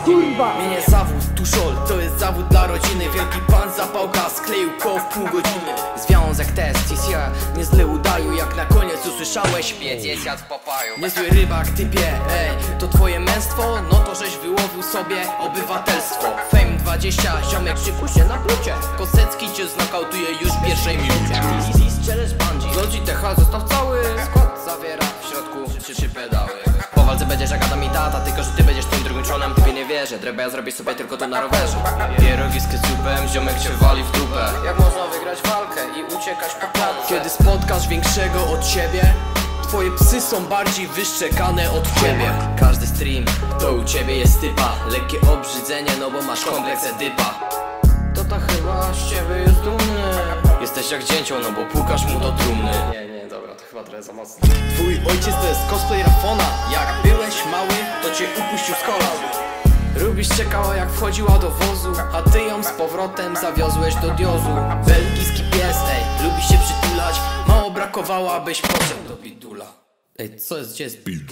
kurwa! Mienię zawód, tuszol, to jest zawód dla rodziny. Wielki pan zapałka skleił koło w pół godziny. Związek test, ja niezle udają. Jak na koniec usłyszałeś, piec jest jadł w papaju. Niezły rybak, typie, ej, to twoje męstwo? No to żeś wyłowił sobie obywatelstwo. Fame 20, ziomek szykuj się na plucie. Kosecki cię znokautuje już w pierwszej minucie. Challenge bungee, Lodzi TH zostaw cały skład. Zawiera w środku trzy pedały. Po walce będziesz jak Adam i tata, tylko że ty będziesz tym drugim członem. Tobie nie wierzę, dreba ja zrobię sobie tylko to na rowerze. Pierogi z ketchupem, ziomek cię wali w dupę. Jak można wygrać walkę i uciekać po klatce? Kiedy spotkasz większego od siebie, twoje psy są bardziej wyszczekane od ciebie. Każdy stream to u ciebie jest typa. Lekkie obrzydzenie, no bo masz kompleks edypa. To ta chyba z ciebie jest dumny. Jesteś jak dzięcioł, no bo pukasz mu do trumny. Nie, dobra, to chyba trochę za mocno. Twój ojciec to jest cosplay Rafona. Jak byłeś mały, to cię upuścił z kolan. Rubiś czekała jak wchodziła do wozu, a ty ją z powrotem zawiozłeś do diozu. Belgijski pies, ej, lubi się przytulać. Mało brakowało, abyś poszedł do bidula. Ej, co jest, gdzie jest bid?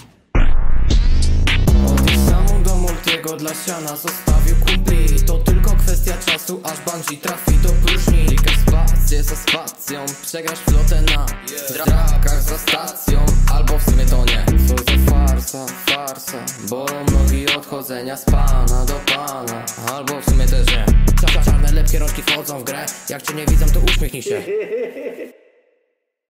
Od samą do Multiego dla siana zostawił kumpli. To tylko kwestia czasu, aż bungee trafi do próżni. Klikasz spację za spacją, przegrasz flotę na drakach za stacją. Albo w sumie to nie. Co za farsa, bolą nogi od chodzenia z pana do pana. Albo w sumie też nie. Czarne lepkie rączki wchodzą w grę. Jak cię nie widzą, to uśmiechnij się.